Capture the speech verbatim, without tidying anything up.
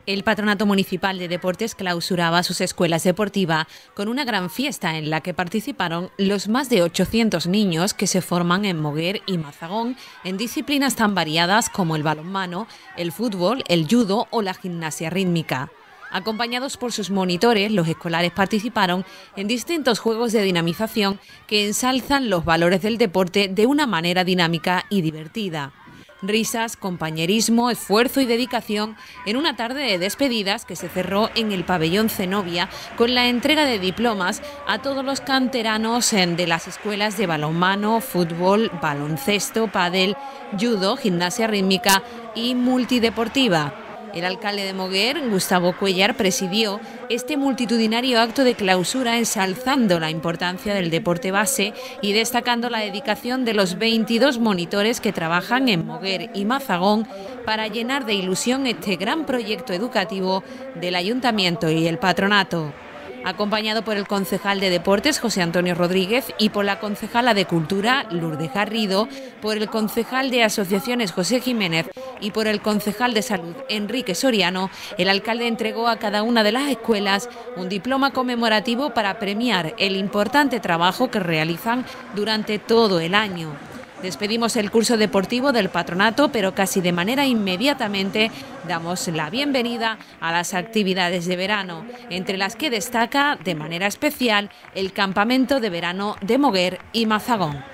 El Patronato Municipal de Deportes clausuraba sus escuelas deportivas con una gran fiesta en la que participaron los más de ochocientos niños que se forman en Moguer y Mazagón en disciplinas tan variadas como el balonmano, el fútbol, el judo o la gimnasia rítmica. Acompañados por sus monitores, los escolares participaron en distintos juegos de dinamización que ensalzan los valores del deporte de una manera dinámica y divertida. Risas, compañerismo, esfuerzo y dedicación en una tarde de despedidas que se cerró en el pabellón Zenobia con la entrega de diplomas a todos los canteranos de las escuelas de balonmano, fútbol, baloncesto, pádel, judo, gimnasia rítmica y multideportiva. El alcalde de Moguer, Gustavo Cuellar, presidió este multitudinario acto de clausura ensalzando la importancia del deporte base y destacando la dedicación de los veintidós monitores que trabajan en Moguer y Mazagón para llenar de ilusión este gran proyecto educativo del Ayuntamiento y el Patronato. Acompañado por el concejal de Deportes, José Antonio Rodríguez, y por la concejala de Cultura, Lourdes Garrido, por el concejal de Asociaciones, José Jiménez, y por el concejal de Salud, Enrique Soriano, el alcalde entregó a cada una de las escuelas un diploma conmemorativo para premiar el importante trabajo que realizan durante todo el año. Despedimos el curso deportivo del patronato, pero casi de manera inmediatamente damos la bienvenida a las actividades de verano, entre las que destaca de manera especial el campamento de verano de Moguer y Mazagón.